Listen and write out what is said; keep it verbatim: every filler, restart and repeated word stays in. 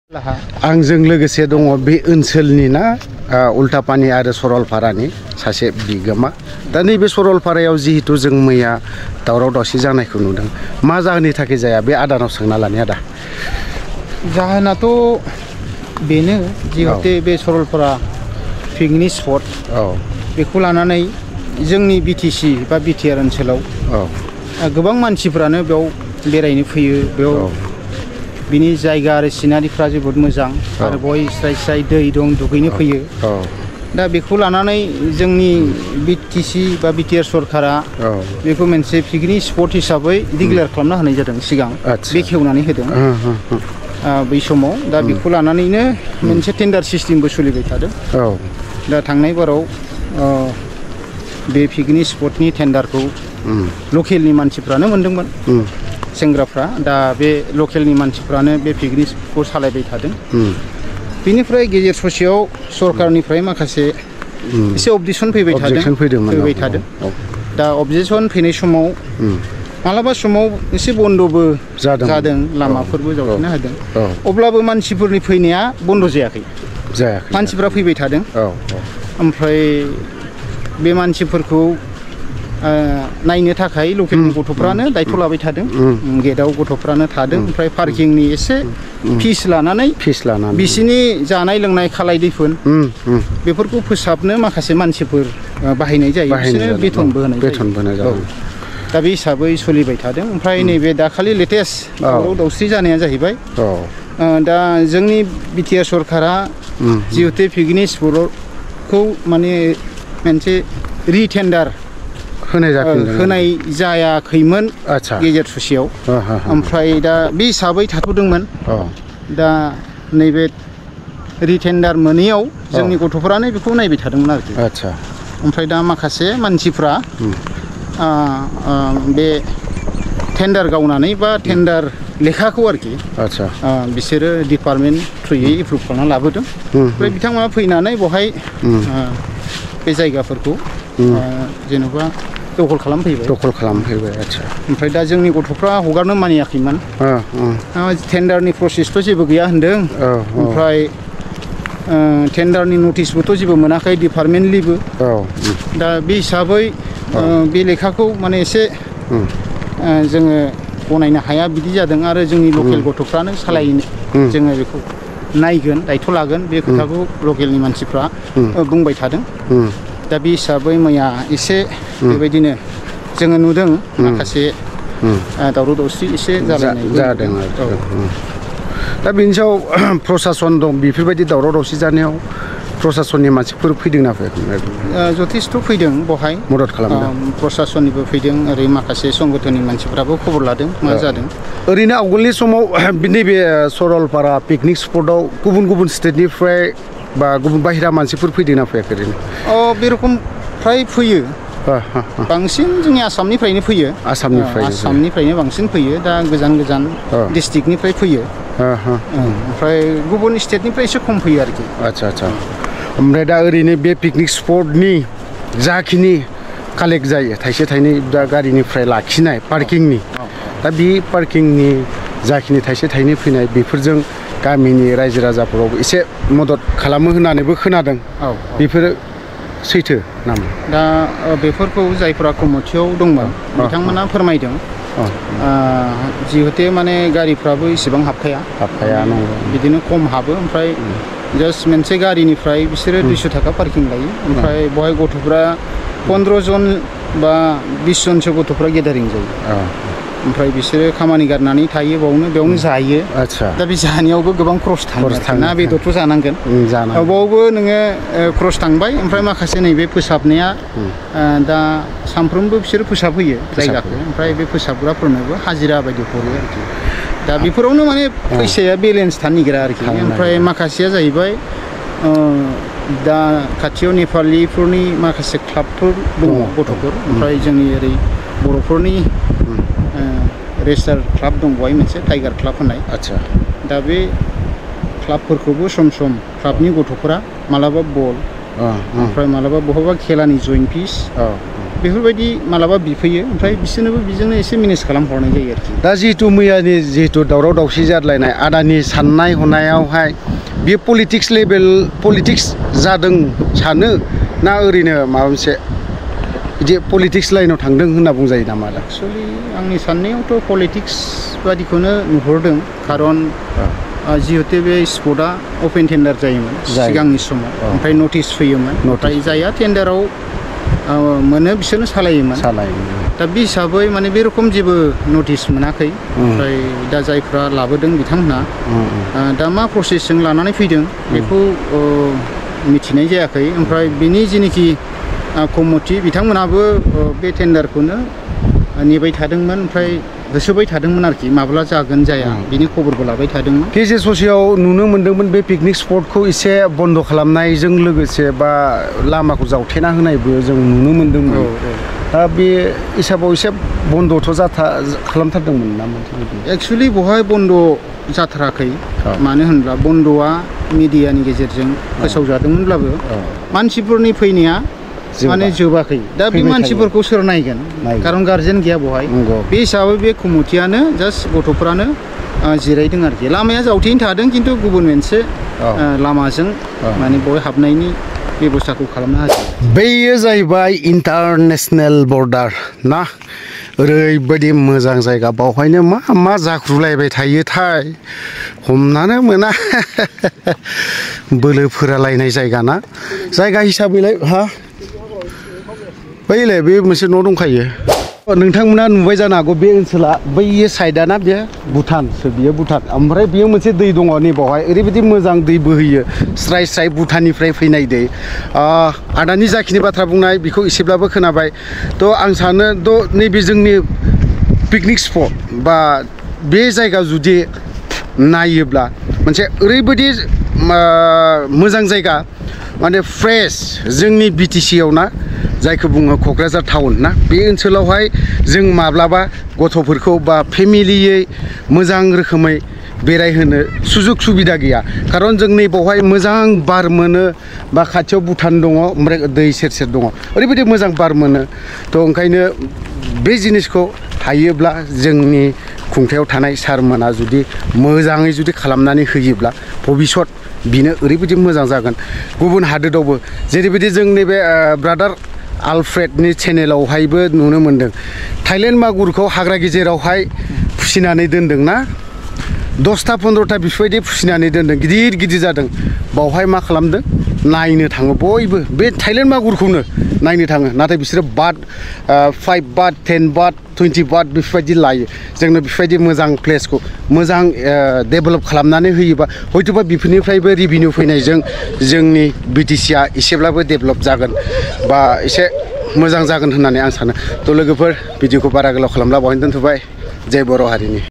आंजों लोगोसे दङ बे ओनसोलनि ना उल्टापानि आरो सरलपारानि सासे बिगोमा दा नैबे सरलपारायाव जिहेतु जों मैया दावराव दावसि जानायखौ नुदों मा जाहोननि थाखाय जाया बे आदानाव सोंना लानि आदा जाहोनाथ' बेनो जिहेतु बे सरलपारा पिकनिक स्पट बेखौ लानानै जोंनि बिटिसि बा बिटिआर ओनसोलाव गोबां मानसिफ्रानो बेयाव बेरायनो फैयो बेयाव बिनि जायगा आरो सिनारिफ्रा जोबोद मोजां आरो बय स्राय स्राय दै दं दुगैनो फैयो दा बेखौ लानानै जोंनि बिटिसि बा बिटिआर सरकारा बेखौ मोनसे पिकनिक स्पट हिसाबै डिक्लेयार खालामना होनाय जादों सिगां बेखेवनानै होदों बै समाव दा बेखौ लानानैनो मोनसे टेन्डार सिस्टेमबो सोलिबाय थादों दा थांनाय बाराव बे पिकनिक स्पटनि टेन्डारखौ लकेलनि मानसिफ्रानो मोनदोंमोन सेंग्राफ्रा दा बे लकेलनि मानसिफ्रानो बे पिकनिक स्पटखौ सालायबाय थादों बेनिफ्राय गेजेर ससेयाव सरकारनिफ्राय माखासे एसे अबजेक्सन फैबाय थादों फैबाय थादों दा अबजेक्सन फैनाय समाव मालाबा समाव एसे बन्दबो जादों लामाफोरबो जावखिना होदों अब्लाबो मानसिफोरनि फैनाया बन्द जायाखै मानसिफ्रा फैबाय थादों ओमफ्राय बे मानसिफोरखौ नायनो थाखाय लकेलनि गथ'फ्रानो दायथ' लाबाय थादों गेटआव गथ'फ्रानो थादों ओमफ्राय पार्किंनि एसे फिस लानानै फिस लानानै बिसिनि जानाय लोंनाय खालाय दैफोन बेफोरखौ फोसाबनो माखासे मानसिफोर बाहायनाय जायो बिसोरनो बेथनबो होनाय जायो दा बे हिसाबै सोलिबाय थादों ओमफ्राय नैबे दाखालि लेटेस्ट दावराव दावसि जानाया जाहैबाय दा जोंनि बिटिआर सरकारा जिहेतु पिकनिक स्पटखौ माने मोनसे रिटेन्डार होनाय जायाखैमोन गेजेर ससेयाव ओमफ्राय दा बे हिसाबै थाथ'दोंमोन दा नैबे रिटेन्डार मोनैयाव जोंनि गथ'फोरानो बेखौ नायबाय थादोंमोन आरोखि ओमफ्राय दा माखासे मानसिफ्रा बे टेन्डार गावनानै बा टेन्डार लेखाखौ आरोखि बिसोरो डिपार्टमेन्ट थ्रुयै एप्रुभ खालामना लाबोदों ओमफ्राय बिथांमोना फैनानै बेवहाय बे जायगाफोरखौ जेनेबा दखल खालामफैबाय दखल खालामफैबाय आच्छा ओमफ्राय दा जोंनि गथ'फ्रा हगारनो मानियाखैमोन टेन्डारनि प्रसेसथ' जेबो गैया होनदों ओमफ्राय टेन्डारनि नटिसबोथ' जेबो मोनाखै डिपार्टमेन्टलिबो दा बे हिसाबै बे लेखाखौ माने एसे जोङो गनायनो हाया बिदि जादों आरो जोंनि लकेल गथ'फ्रानो सालायनो जोङो बेखौ नायगोन दायथ' लागोन बे खोथाखौ लकेलनि मानसिफ्रा बुंबाय थादों दा बे हिसाबै मैया एसे बेबायदिनो जोङो नुदों माखासे दावराव दावसि एसे जादों दा बेनि सायाव प्रसासन दं बेफोरबायदि दावराव दावसि जानायाव प्रसासननि मानसिफोर फैदोंना फैयाखै जथेस्थ' फैदों बेवहाय मदद खालामदों प्रसासननिबो फैदों ओरै माखासे संगठननि मानसिफ्राबो खबर लादों मा जादों ओरैनो आवगोलनि समाव नैबे सरलपारा पिकनिक स्पटआव गुबुन गुबुन स्टेटनिफ्राय बा गुबुन बाहेरा मानसिफोर फैदोंना फैयाखै ओरैनो अ बे रखम फ्राय फैयो बांसिन जोंनि आसामनिफ्रायनो फैयो आसामनिफ्राय आसामनिफ्रायनो बांसिन फैयो दा गोजान गोजान डिस्ट्रिक्टनिफ्राय फैयो ओमफ्राय गुबुन स्टेटनिफ्राय एसे खम फैयो आरोखि आच्छा आच्छा ओमफ्राय दा ओरैनो बे पिकनिक स्पटनि जाखिनि कालेक्ट जायो थाइसे थाइनै दा गारिनिफ्राय लाखिनाय पार्किंनि दा बे पार्किंनि जाखिनि थाइसे थाइनै फैनाय बेफोरजों गामिनि रायजो राजाफोरावबो एसे मदद खालामो होननानैबो खोनादों बेफोरो सैथो नामा दा बेफोरखौ जायफोरा कमिटियाव दंमोन बिथांमोना फोरमायदों जिहेतु माने गारिफ्राबो इसेबां हाबखाया हाबखाया बिदिनो खम हाबो ओमफ्राय जास्ट मोनसे गारिनिफ्राय बिसोरो दुइस' थाखा पार्किं लायो ओमफ्राय बेवहाय गथ'फ्रा पन्द्र' जन बा बिस जनसो गथ'फ्रा गेदारिं जायो ओमफ्राय बिसोरो खामानि गारनानै थायो बावनो बेयावनो जायो दा बे जानायावबो गोबां क्रस थाङो ना बेदरथ' जानांगोन बावबो नोङो क्रस थांबाय ओमफ्राय माखासे नैबे फोसाबनाया दा सानफ्रोमबो बिसोरो फोसाबहोयो जायगाखौ ओमफ्राय बे फोसाबग्राफोरनोबो हाजिरा बायदि हरो आरोखि दा बेफोरावनो माने फैसाया बेलेन्स थानो नागिरा आरोखि ओमफ्राय माखासेया जाहैबाय दा खाथियाव नेपालिफोरनि माखासे क्लाबफोर दङ गथ'फोर ओमफ्राय जोंनि ओरै बर'फोरनि रेजिस्टार क्लाब दं बेवहाय मोनसे टाइगार क्लाब होननाय आच्छा दा बे क्लाबफोरखौबो सम सम क्लाबनि गथ'फोरा मालाबा बल ओमफ्राय मालाबा बहाबा खेलानि जइन फिस बेफोरबायदि मालाबा बिफैयो ओमफ्राय बिसोरनोबो बिजोंनो एसे मेनेज खालामहरनाय जायो आरोखि दा जिहेतु मैयानि जिहेतु दावराव दावसि जादलायनाय आदानि साननाय हनायावहाय बे पलिटिक्स लेभेल पलिटिक्स जादों सानो ना ओरैनो माबा मोनसे बिदि पलिटिक्स लाइनाव थांदों होनना बुंजायो नामा दा एक्सुवेलि आंनि साननायावथ' पलिटिक्स बादिखौनो नुहुरदों खारन जिहेतु बे स्पटआ अपेन टेन्डार जायोमोन सिगांनि समाव ओमफ्राय नटिस फैयोमोन ओमफ्राय जायहा टेन्डाराव मोनो बिसोरनो सालायोमोन दा बे हिसाबै माने बे रोखोम जेबो नटिस मोनाखै ओमफ्राय दा जायफ्रा लाबोदों बिथांमोनहा दा मा प्रसेसजों लानानै फैदों बेखौ मिथिनाय जायाखै ओमफ्राय बिनि जेनोखि कमिटि बिथांमोनाबो बे टेन्डारखौनो नेबाय थादोंमोन ओमफ्राय होसोबाय थादोंमोन आरोखि माब्ला जागोन जाया बिनि खबरबो लाबाय थादोंमोन गेजेर ससेयाव नुनो मोन्दोंमोन बे पिकनिक स्पटखौ एसे बन्द' खालामनायजों लोगोसे बा लामाखौ जावथेना होनायबो जों नुनो मोन्दोंमोन दा बे हिसाबाव एसे बन्द'थ' जाथा खालामथारदोंमोन ना एक्सुवेलि बहाय बन्द' जाथाराखै मानो होनब्ला बन्द'आ मिडियानि गेजेरजों फोसावजादोंमोनब्लाबो मानसिफोरनि फैनाया माने जोबाखै दा बे मानसिफोरखौ सोर नायगोन खारन गार्जेन गैया बहाय बे हिसाबै बे कमिटियानो जास्ट गथ'फ्रानो जिरायदों आरोखि लामाया जावथेयैनो थादों खिन्थु गुबुन मोनसे लामाजों माने बहाय हाबनायनि बेबस्थाखौ खालामना होदों बेयो जाहैबाय इन्टारनेशनेल बर्डार ना ओरैबायदि मोजां जायगा बावहायनो मा मा जाख्रुलायबाय थायोथाय हमनानो मोना बोलो फोरालायनाय जायगा ना जायगा हिसाबैलाय हा बैलाय बे मोनसे न' दंखायो नोंथांमोना नुबाय जानो हागौ बे ओनसोला बै साइडआ ना बे भुटानसो बियो भुटान ओमफ्राय बेयो मोनसे दै दङ नै बावहाय ओरैबायदि मोजां दै बोहैयो स्राय स्राय भुटाननिफ्राय फैनाय दै आदानि जाखिनि बाथ्रा बुंनाय बेखौ एसेब्लाबो खोनाबाय थ' आं सानो थ' नैबे जोंनि पिकनिक स्पट बा बे जायगा जुदि नायोब्ला मोनसे ओरैबायदि मोजां जायगा माने फ्रेश जोंनि बि टि सि आव ना जायखौ बुङो क'क्राझार टाउन ना बे ओनसोलावहाय जों माब्लाबा गथ'फोरखौ बा फेमिलियै मोजां रोखोमै बेरायहोनो सुजुग सुबिदा गैया खारन जों नै बावहाय मोजां बार मोनो बा खाथियाव भुटान दङ ओमफ्राय दै सेर सेर दङ ओरैबायदि मोजां बार मोनो थ' ओंखायनो बे जिनिसखौ हायोब्ला जोंनि खुंथायाव थानाय सारमोना जुदि मोजाङै जुदि खालामनानै होयोब्ला भबिसत बिनो ओरैबायदि मोजां जागोन गुबुन हादोरावबो जेरैबायदि जों नैबे ब्रादार आलफ्रेडनि चेनेलावहायबो नुनो मोन्दों थाइलेण्ड मागुरखौ हाग्रा गेजेरावहाय फिसिनानै दोनदों ना दसथा फन्द्र'था बेफोरबायदि फिसिनानै दोनदों गिदिर गिदिर जादों बावहाय मा खालामदों नायनो थाङो बयबो बे थाइलेण्ड मागुरखौनो नायनो थाङो नाथाय बिसोरो बात फाइभ बात टेन बात टुवेन्टि बात बेफोरबायदि लायो जोंनो बेफोरबायदि मोजां प्लेसखौ मोजां डेभेलप खालामनानै होयोबा हयथ'बा बेफोरनिफ्रायबो रेभिनिउ फैनायजों जोंनि बि टि सिआ एसेब्लाबो डेभेलप जागोन बा एसे मोजां जागोन होननानै आं सानो थ' लोगोफोर भिडिअखौ बारा गोलाव खालामला बावहायनो दोनथ'बाय जय बर' हारिनि